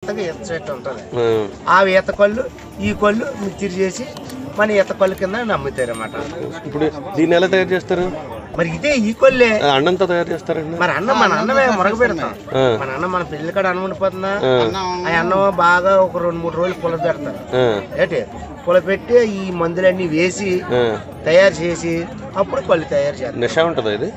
మొత్తంగా ఈత చెట్టు ఉంటుంది. ఆ ఈత కళ్ళు ఈ కళ్ళు మిక్చర్ చేసి మన ఈత కళ్ళు కింద నమ్ముతారు అన్నమాట. ఇప్పుడు దీన్ని ఎలా తయారు చేస్తారు? మరి ఇదే ఈ కొల్లే అన్నంతో తయారు చేస్తారండి. మరి అన్నం మన అన్నమే మురగ పెడతాం. మన అన్నం మన పెళ్లి కాడ అన్నం ఉండిపోతుందా, ఆ అన్నం బాగా ఒక 2-3 రోజులు పుల పెడతారు. ఏంటి పుల పెట్టి ఈ మందులన్నీ వేసి తయారు చేసి అప్పుడు పళ్ళు తయారు చేస్తారు. నిషా ఉంటుందా ఇది?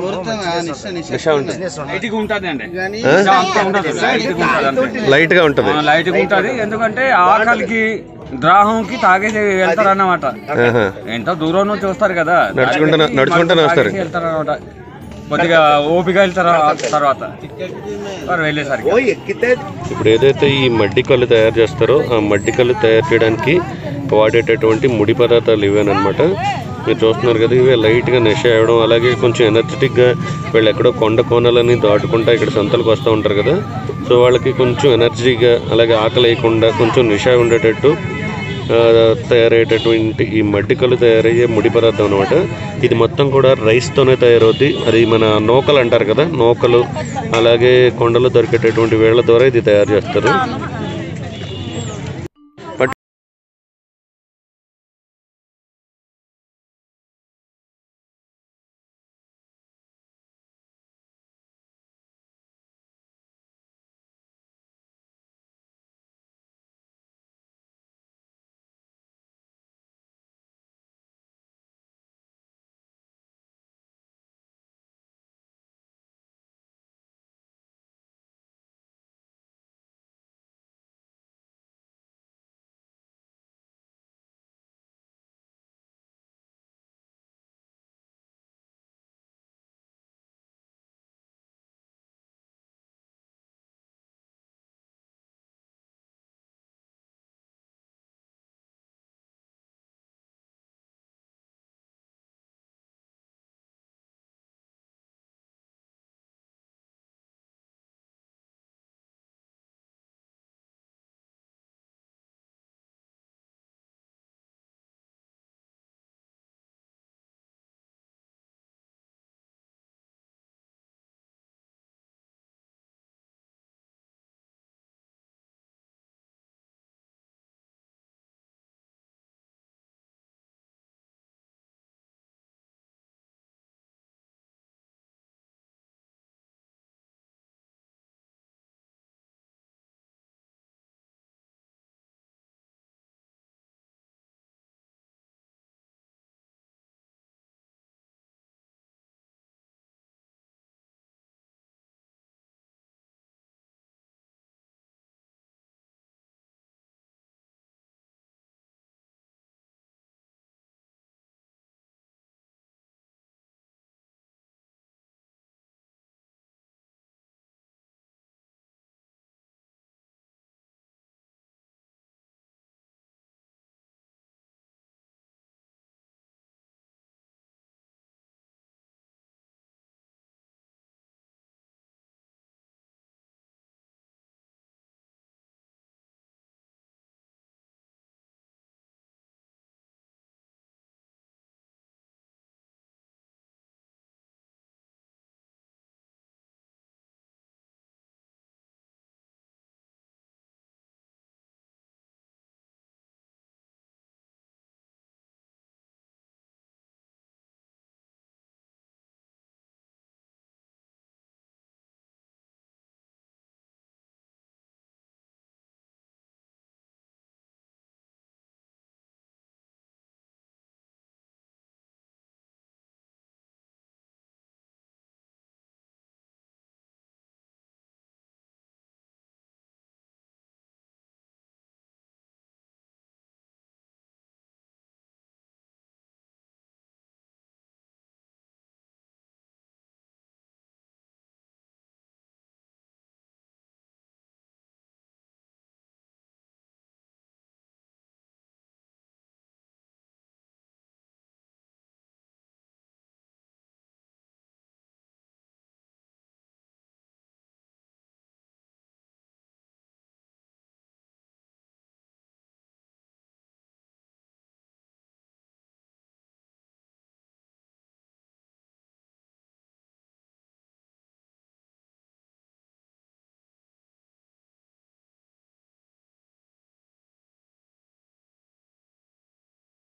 లైట్ గా ఉంటది. ఎందుకంటే ఆకలికి ద్రాహంకి తాగేసి వెళ్తారు అన్నమాట. ఎంతో దూరం నుంచి వస్తారు కదా, నడుచుకుంటూ వస్తారు, వెళ్తారు అనమాట. కొద్దిగా ఓపిక వెళ్తారు. తర్వాత వెళ్ళేసరికి ఇప్పుడు ఏదైతే ఈ మడ్డి కళ్ళు తయారు చేస్తారో ఆ మడ్డి కళ్ళు తయారు చేయడానికి వాడేటటువంటి ముడి పదార్థాలు ఇవేనమాట. మీరు చూస్తున్నారు కదా, ఇవే లైట్గా నెష అవ్వడం, అలాగే కొంచెం ఎనర్జెటిక్గా వీళ్ళు ఎక్కడో కొండ కోనలని దాటుకుంటా ఇక్కడ సంతలకు వస్తూ ఉంటారు కదా, సో వాళ్ళకి కొంచెం ఎనర్జీగా అలాగే ఆకలి వేయకుండా కొంచెం నిషా ఉండేటట్టు తయారయ్యేటటువంటి ఈ మడ్డి కళ్ళు తయారయ్యే ముడి పదార్థం అనమాట. ఇది మొత్తం కూడా రైస్తోనే తయారవుద్ది. అది మన నూకలు అంటారు కదా, నూకలు అలాగే కొండలు దొరికేటటువంటి వేళ్ల ద్వారా ఇది తయారు చేస్తారు.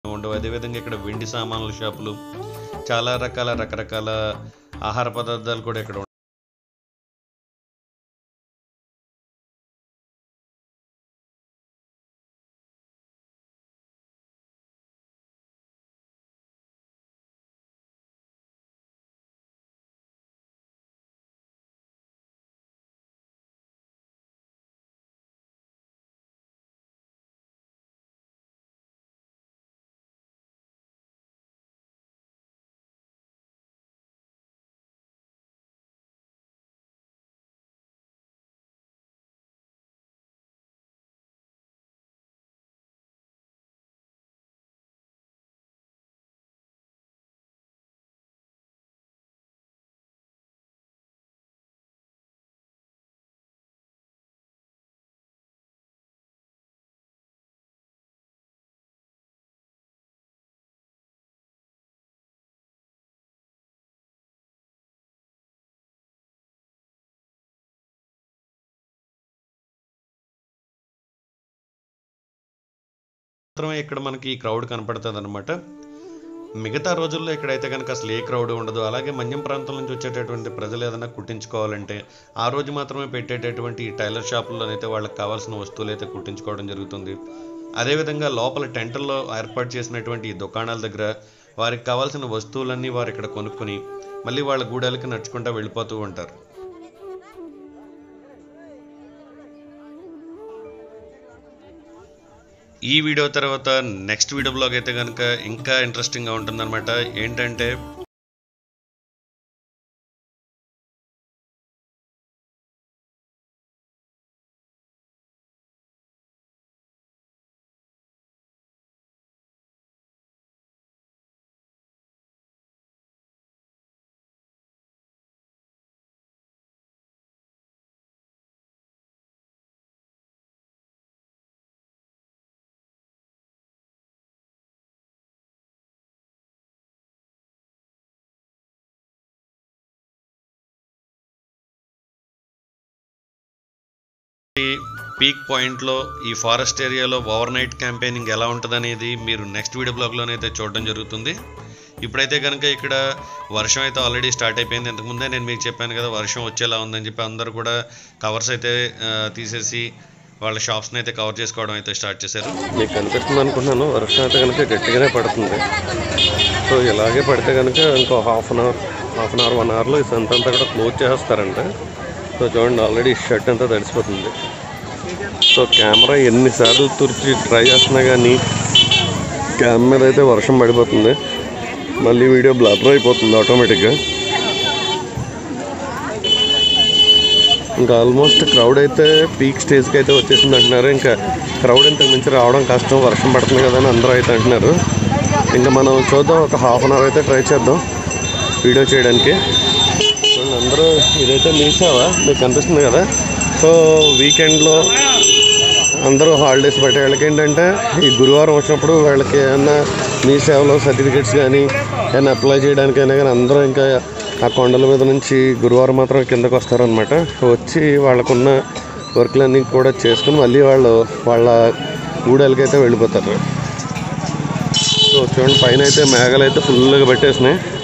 ఉండవు. అదేవిధంగా ఇక్కడ వెండి సామాన్ల షాపులు, చాలా రకరకాల ఆహార పదార్థాలు కూడా ఇక్కడ మాత్రమే ఇక్కడ మనకి ఈ క్రౌడ్ కనపడుతుంది అనమాట. మిగతా రోజుల్లో ఇక్కడైతే కనుక అసలు ఏ క్రౌడ్ ఉండదు. అలాగే మన్యం ప్రాంతం నుంచి వచ్చేటటువంటి ప్రజలు ఏదైనా కుట్టించుకోవాలంటే ఆ రోజు మాత్రమే పెట్టేటటువంటి ఈ టైలర్ షాపుల్లోనైతే వాళ్ళకి కావాల్సిన వస్తువులు అయితే కుట్టించుకోవడం జరుగుతుంది. అదేవిధంగా లోపల టెంటల్లో ఏర్పాటు చేసినటువంటి ఈ దుకాణాల దగ్గర వారికి కావాల్సిన వస్తువులన్నీ వారు ఇక్కడ కొనుక్కొని మళ్ళీ వాళ్ళ గూడాలకి నడుచుకుంటూ వెళ్ళిపోతూ ఉంటారు. ఈ వీడియో తర్వాత నెక్స్ట్ వీడియో బ్లాగ్ అయితే కనుక ఇంకా ఇంట్రెస్టింగ్గా ఉంటుందన్నమాట. ఏంటంటే పీక్ పాయింట్లో ఈ ఫారెస్ట్ ఏరియాలో ఓవర్ నైట్ క్యాంపెయినింగ్ ఎలా ఉంటుందనేది మీరు నెక్స్ట్ వీడియో బ్లాగ్లోనైతే చూడడం జరుగుతుంది. ఇప్పుడైతే కనుక ఇక్కడ వర్షం అయితే ఆల్రెడీ స్టార్ట్ అయిపోయింది. ఇంతకుముందే నేను మీకు చెప్పాను కదా వర్షం వచ్చేలా ఉందని చెప్పి అందరూ కూడా కవర్స్ అయితే తీసేసి వాళ్ళ షాప్స్ని అయితే కవర్ చేసుకోవడం అయితే స్టార్ట్ చేశారు. మీకు కనిపిస్తుంది అనుకున్నాను, వర్షం అయితే కనుక గట్టిగానే పడుతుంది. సో ఇలాగే పడితే కనుక ఇంకో హాఫ్ అన్ అవర్ 1 అవర్లో ఈ సంత అంతా కూడా క్లోజ్ చేస్తారంట. సో చూడండి ఆల్రెడీ షర్ట్ అంతా తడిసిపోతుంది. సో కెమెరా ఎన్నిసార్లు తుడిచి ట్రై చేస్తున్నా కానీ కెమెరా అయితే వర్షం పడిపోతుంది, మళ్ళీ వీడియో బ్లర్ అయిపోతుంది ఆటోమేటిక్గా. ఇంకా ఆల్మోస్ట్ క్రౌడ్ అయితే పీక్ స్టేజ్కి అయితే వచ్చేసింది అంటున్నారు. ఇంకా క్రౌడ్ ఇంతకు మించి రావడం కష్టం, వర్షం పడుతుంది కదా అని అందరూ అయితే అంటున్నారు. ఇంకా మనం చూద్దాం, ఒక హాఫ్ అన్ అవర్ అయితే ట్రై చేద్దాం వీడియో చేయడానికి. అందరూ ఇదైతే మీ సేవ మీకు కనిపిస్తుంది కదా. సో వీకెండ్లో అందరూ హాలిడేస్ పెట్టే వాళ్ళకి ఏంటంటే ఈ గురువారం వచ్చినప్పుడు వాళ్ళకి ఏమన్నా మీ సేవలో సర్టిఫికేట్స్ కానీ ఏమైనా అప్లై చేయడానికైనా కానీ అందరూ ఇంకా ఆ కొండల మీద నుంచి గురువారం మాత్రం కిందకు వస్తారనమాట. వచ్చి వాళ్ళకున్న వర్క్లన్నీ కూడా చేసుకుని మళ్ళీ వాళ్ళ గూడాలకైతే వెళ్ళిపోతారు. సో చూడండి పైన అయితే మేఘాలు అయితే ఫుల్గా పెట్టేసినాయి.